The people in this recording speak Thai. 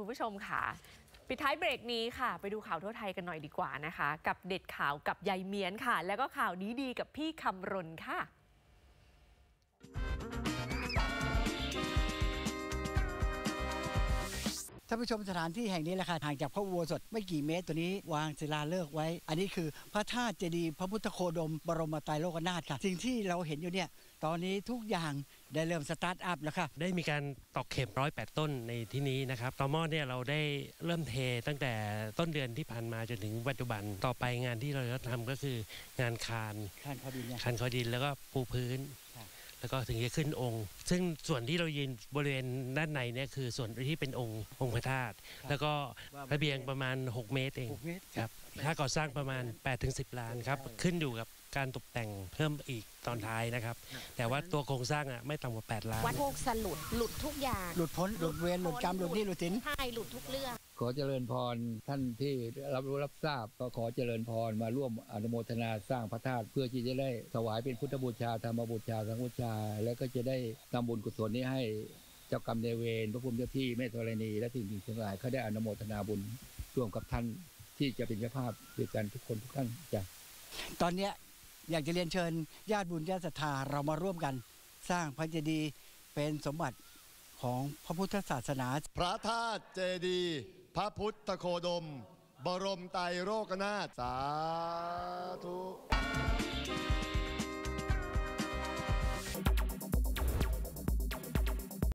คุณผู้ชมค่ะปิดท้ายเบรกนี้ค่ะไปดูข่าวทั่วไทยกันหน่อยดีกว่านะคะกับเด็ดข่าวกับยายเมียนค่ะแล้วก็ข่าวดีๆกับพี่คำรณค่ะท่านผู้ชมสถานที่แห่งนี้แหละค่ะห่างจากพระอุโบสถไม่กี่เมตรตัวนี้วางศิลาฤกษ์ไว้อันนี้คือพระธาตุเจดีย์พระพุทธโคดมบรมไตรโลกนาถค่ะสิ่งที่เราเห็นอยู่เนี่ยตอนนี้ทุกอย่างได้เริ่มสตาร์ทอัพแล้วค่ะได้มีการตอกเข็ม108 ต้นในที่นี้นะครับต่อหม้อเนี่ยเราได้เริ่มเทตั้งแต่ต้นเดือนที่ผ่านมาจนถึงปัจจุบันต่อไปงานที่เราจะทำก็คืองานคานเขาดินแล้วก็ปูพื้นแล้วก็ถึงจะขึ้นองค์ซึ่งส่วนที่เรายืนบริเวณด้านในเนี่ยคือส่วนที่เป็นองค์พระธาตุแล้วก็ระเบียงประมาณ6 เมตรเองครับค่าก่อสร้างประมาณ 8-10 ล้านครับขึ้นอยู่กับการตกแต่งเพิ่มอีกตอนท้ายนะครับแต่ว่าตัวโครงสร้างไม่ต่ำกว่า8 ล้านวัดโคกสลุดหลุดทุกอย่างหลุดพ้นหลุดเวรหลุดกรรมหลุดหนี้หลุดสินใช่หลุดทุกเรื่องขอเจริญพรท่านที่รับรู้รับทราบก็ขอเจริญพรมาร่วมอนุโมทนาสร้างพระธาตุเพื่อที่จะได้ถวายเป็นพุทธบูชาธรรมบูชาสังฆบูชาแล้วก็จะได้นำบุญกุศลนี้ให้เจ้ากรรมนายเวรพระภูมิเจ้าที่แม่ธรณีและสิ่งทั้งหลายเขาได้อนุโมทนาบุญร่วมกับท่านที่จะเป็นเจ้าภาพด้วยกันทุกคนทุกท่านจ้ะตอนนี้อยากจะเรียนเชิญญาติบุญญาติศรัทธาเรามาร่วมกันสร้างพระเจดีย์เป็นสมบัติของพระพุทธศาสนาพระธาตุเจดีย์พระพุทธโคดมบรมไตรโลกนาถสาธุ